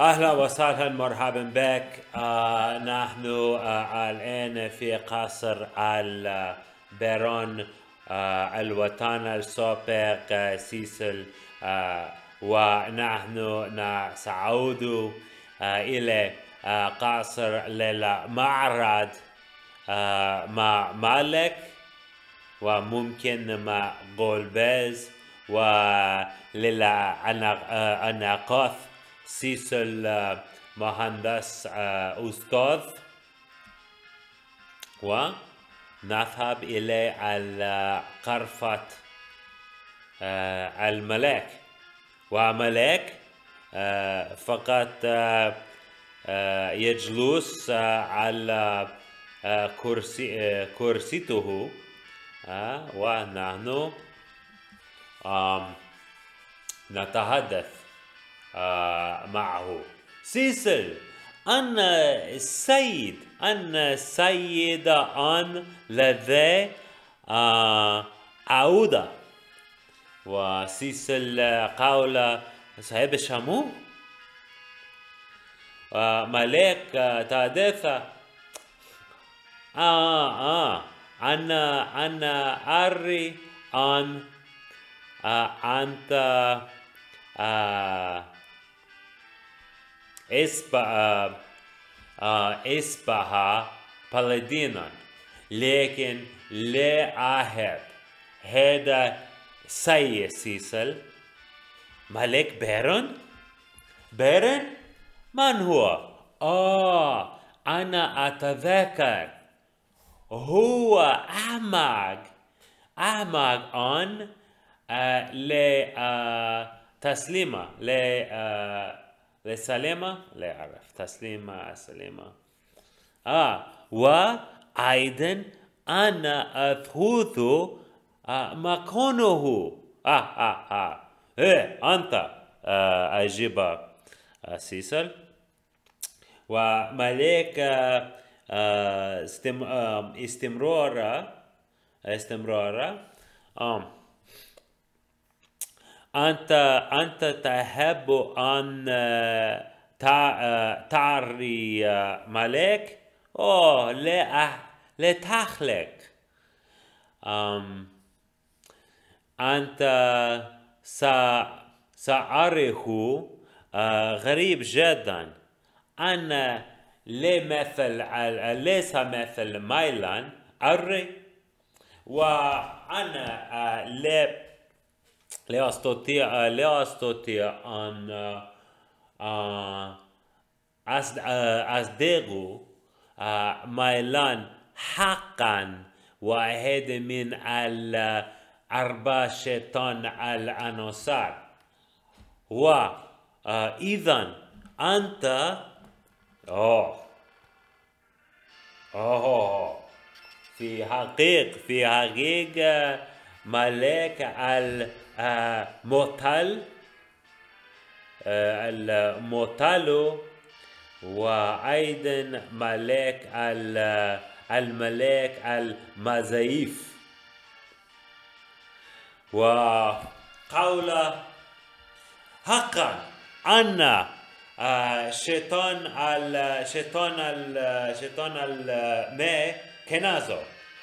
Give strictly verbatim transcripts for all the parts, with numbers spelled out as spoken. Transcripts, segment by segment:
أهلا وسهلا مرحبا بك. آه نحن آه الآن في قصر البارون آه الوطن السابق آه سيسل، آه ونحن سنعود آه إلى آه قصر للمعرض آه مع مالك وممكن مع غولبيز وللأناقاث سيسل مهندس أستاذ، ونذهب إلى غرفة الملاك. وملاك فقط يجلس على كرسي كرسيته، ونحن نتحدث معه. سيسل، أنا السيد أنا السيد أن لدي عودة. وسيسل قال: صاحب الشمو ملاك تحدث. آه آه أنا أنا أري أن آه أنت آه إصبح آه إصبح بلدينا، لكن لا أحب هذا سيد سيسل. ملك بارون؟ بارون؟ من هو؟ آه أنا أتذكر، هو أحمق أحمق أن آه لتسليمة ل آه لسليمة، لا أعرف تسليمة سليمة. آه وأيضا أنا أثوث آه مكانه. آه آه آه إيه أنت آه أجيب آه سيسل. وملاك آه آه استم آه استمرار استمرار آه أنت أنت تحب أن تعري ملاك؟ أوه لا لا تخلق. أم أنت سأريه غريب جدا. أنا لا مثل ليس مثل ميلان أري، وأنا لا لا أستطيع لا أستطيع أن أصدق ميلان حقا واحد من الأربع شيطان العناصر. وإذا أنت أوه أوه في حقيقة في حقيقة ملاك الموتل الموتل وأيضا ملاك الملاك المزيف. وقول حقا أن شيطان الشيطان الشيطان الماء كنازو،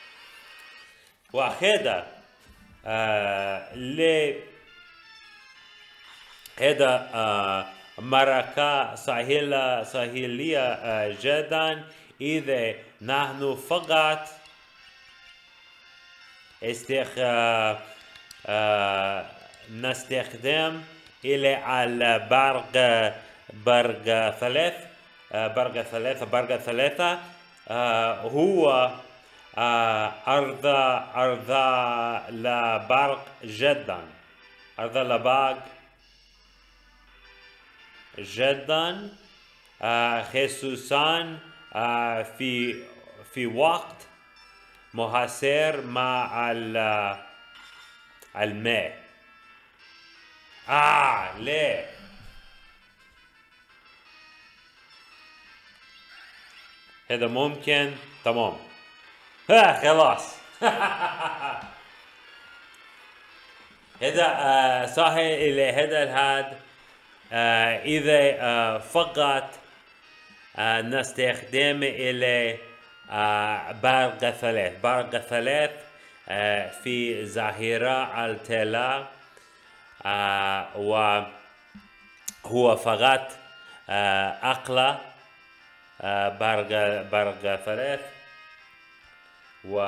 وهذا آه ل هذا آه معركة سهلة سهلية آه جدا إذا نحن فقط استخ آه آه نستخدم إلى البرق برق ثلاث آه برق ثلاثة برق ثلاثة آه هو آه أرض أرض لبرق جدا أرض لبرق جدا آه خصوصا آه في في وقت محاصر مع الماء. آه لا هذا ممكن. تمام. ها خلاص. هذا آه صحيح إلى هذا الحد آه إذا آه فقط آه نستخدم إلى آه برق ثلاث برق ثلاث آه في ظاهرة التلا آه وهو فقط آه أقل آه برق برق ثلاث و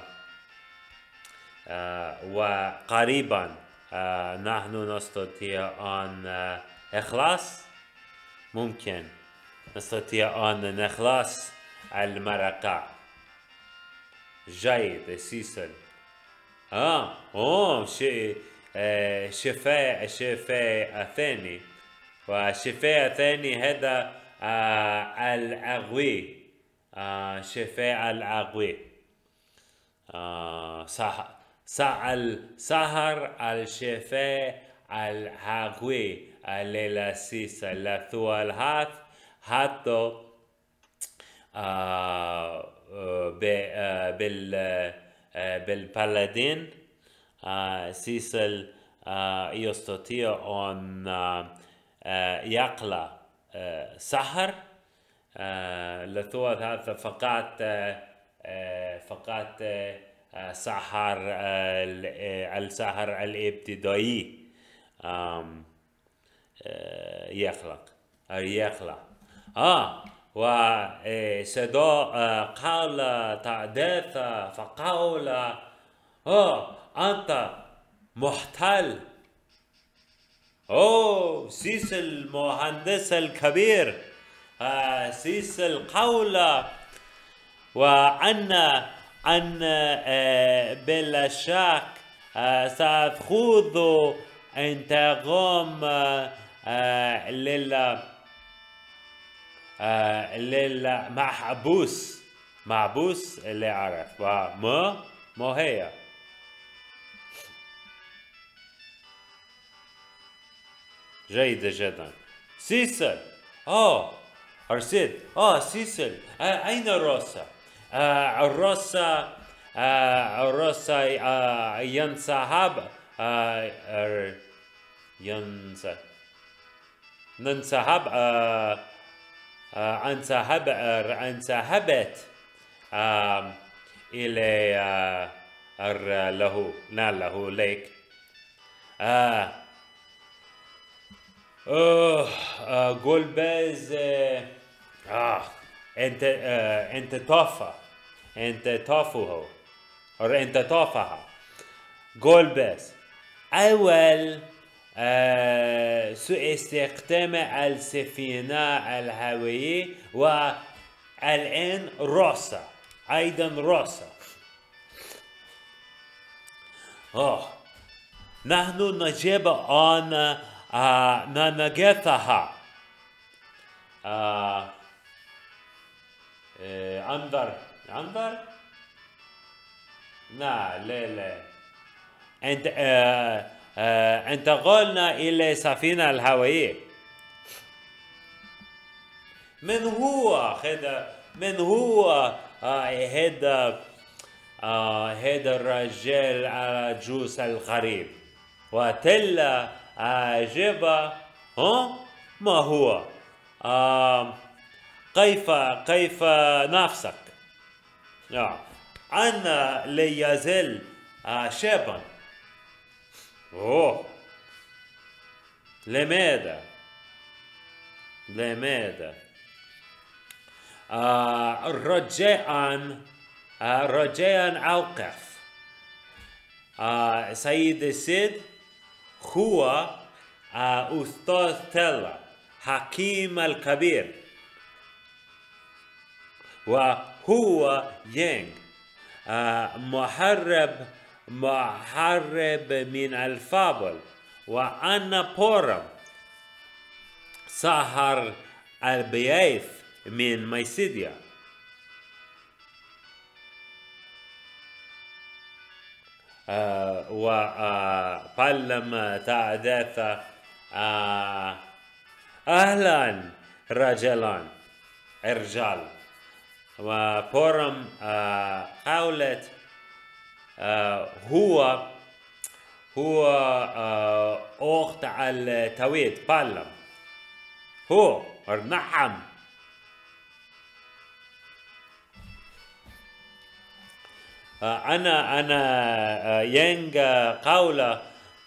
آه وقريبا آه نحن نستطيع أن آه إخلاص ممكن نستطيع أن نخلص المرقة. جيد سيسل. آه أوه شيء آه شفاء شفاء الثاني وشفاء الثاني هذا آه الأغوي آه شفاء الأغوي آه صح سأل سهر الشفاء الأغوي للسيس لثوال هات حتى آه بال بالبلدين آه سيسل آه يستطيع أن آه يقلع آه سحر آه لثوال هذا فقط آه فقط آه سحر آه السحر الابتدائي آه يخلق أو يخلق آه وصداء قال تعديث فقال آه أنت محتل. أوه سيس المهندس الكبير آه سيس القول وأن أن آه بلا شك آه سأخذ انتقام آه آه لل آه للمحبوس محبوس اللي عرف وما ما هي جيدة جدا. سيسل اه أرسل اه سيسل آه أين روسا؟ آه الروسا آه الروسا آه ينسحب آه ينسحب ننسحب آه آه انسحب آه انسحبت آه إلى آه له نال له ليك آه أوه آه جولباز آه, آه أنت آه أنت توفى أنت توفوه أو أنت توفاها جولباز أول آه سوء استخدام السفينة الهوائية والآن روسا أيضا روسا آه نحن نجيب أن آه ننجثها آه آه أنظر أنظر لا لا لا أنت آه آه انتقلنا إلى سفينة الهوائية. من هو هذا من هو هذا آه هذا الرجال العجوز الغريب وتلا أجابة ها ما هو آه كيف كيف نفسك آه أنا لا يزال آه شابا. أوه لماذا لماذا آه رجاء آه رجاء أوقف آه سيد السيد هو آه أستاذ تلا حكيم الكبير وهو يانغ آه محرب محارب من الفابل وأنا بورم سهر البياف من ميسيديا. آه وبلما تحدث آه أهلا رجلان رجال وبورم آه قولت آه هو هو آه أخت التويت بالم هو نعم. أنا أنا ينج قولة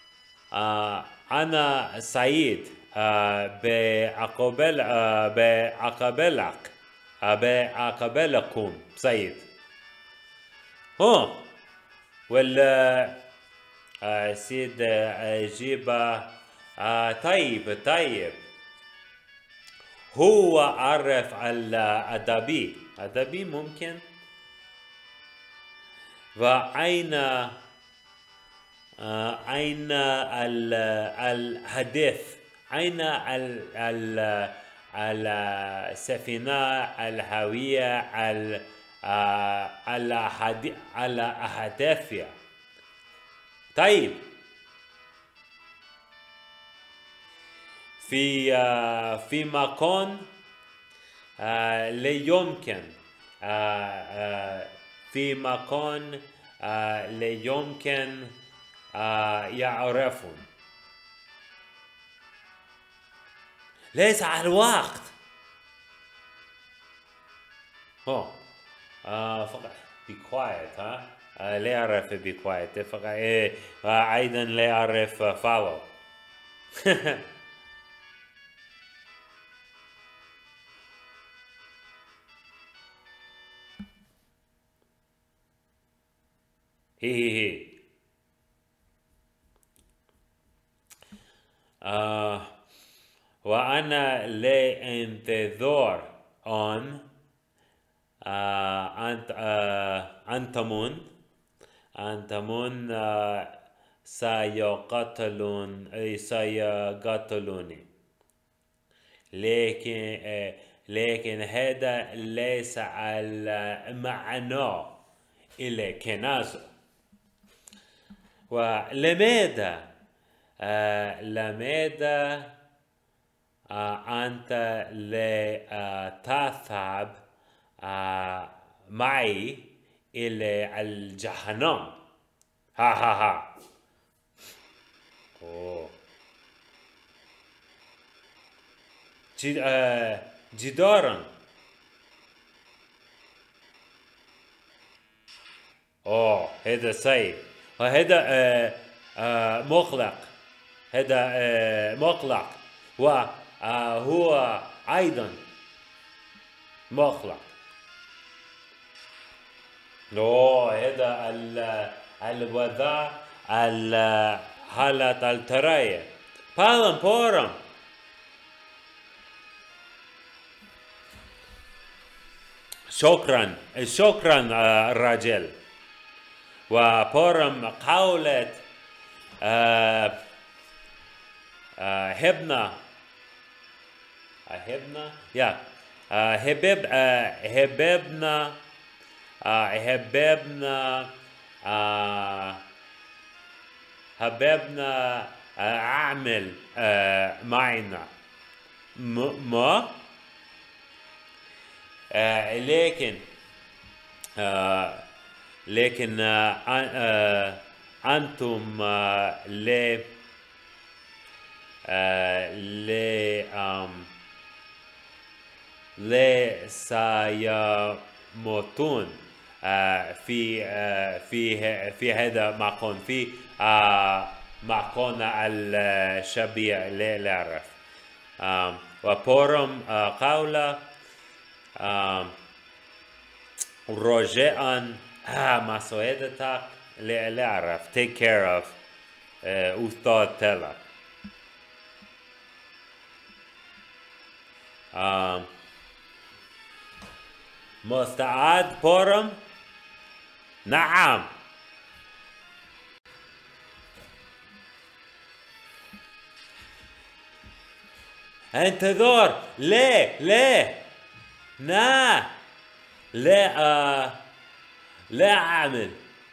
أنا سعيد بأقبل بأقبلك بأقبلكم سعيد. هو ولا سيد أجيب طيب طيب. هو عرف الأدبي أدبي ممكن. وأين أين الحديث؟ أين السفينة الهوية الأحداثية؟ طيب في في مكان لا يمكن في مكان لا يمكن يعرفون. ليس على الوقت. هو فقط be quiet ها لا يعرف be quiet فقط إيه أيضا لا يعرف follow. هي هي هي آه وأنا لا انتظار أن آه أنت آه أنتمون أنتمون آه سيقتلون أي سيقتلوني. لكن آه لكن هذا ليس المعنى إلى كنازة. ولماذا آه لماذا آه أنت لا آه تذهب آه معي إلى الجهنم؟ ها ها ها. أوه. جد آه جدارا. أوه هذا سيء. وهذا آه آه مقلق. هذا آه مقلق وهو أيضا مقلق. نو هذا الوضع الحالة الترية. بالم بورم. شكرا شكرا الرجل. وبورم قولت آه آه هبنا هبنا يا هبب هببنا هببنا هببنا أعمل معنا ما لكن لكن أنتم لا لا لا سيموتون في في في هذا المكان في مكان الشبيه لا لا أعرف. وبورم قولة رجاء مساعدتك لا لا أعرف take care of أستاذ تلا. مستعد بورم؟ نعم. انتظار. لا لا لا لا آه لا أعمل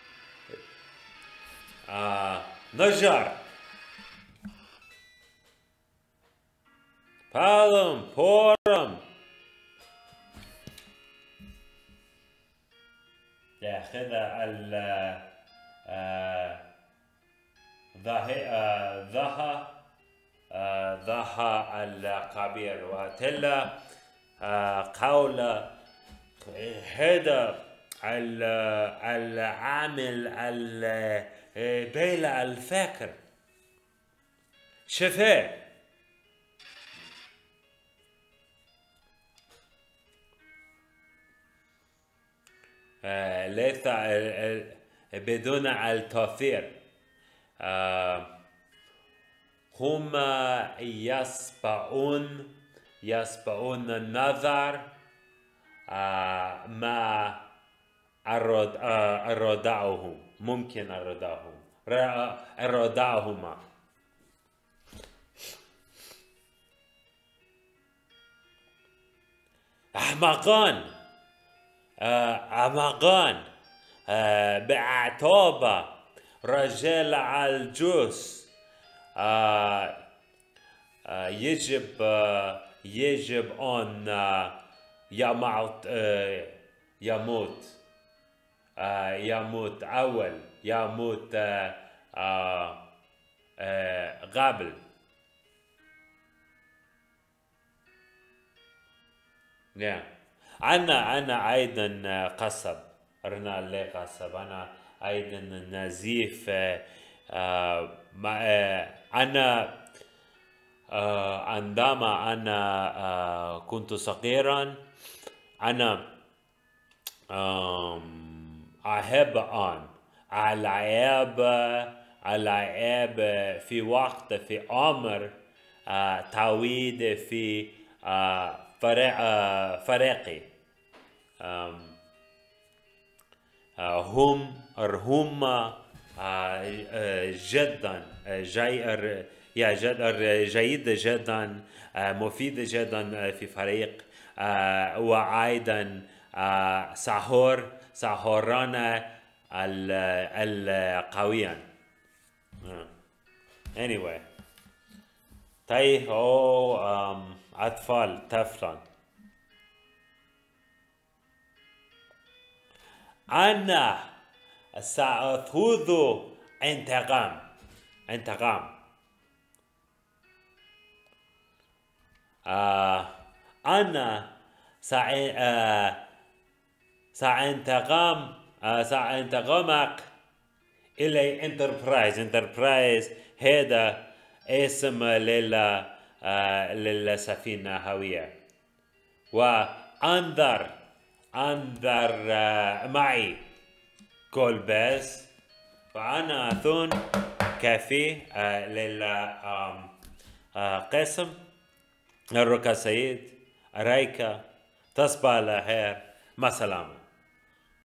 آه نجار. بالم بورم ياخذ ال ذه ذه ضحى الكبير وتلا قول هذا العامل بلا الفكر شفاه ليس بدون التأثير هم يسبقون يسبقون النظر ما أرادعهم ممكن أرادعهم أرادعهما أحمقان أحمقان بعتابة رجال الجوس يجب يجب أن يموت يموت يموت أول يموت قبل نعم أنا أنا أيضا قصب أنا لي قصب أنا أيضا نزيف أنا عندما أنا كنت صغيرا أنا أحب أن ألعب ألعب في وقت في عمر طويل في فريقي هم هم جدا جيد جيد جدا مفيد جدا في فريق وأيضا سحور سحوران القويان anyway طيب أو أطفال طفلا أنا سأخذ انتقام انتقام آه أنا سأنتقم آه سأنتقمك إلى انتربرايز انتربرايز هذا اسم لل آه للسفينة هوية وأنظر أنظر آه معي كولباس فأنا أظن كافي آه للقسم الركا سيد رايكا تصبح على خير مع السلامة.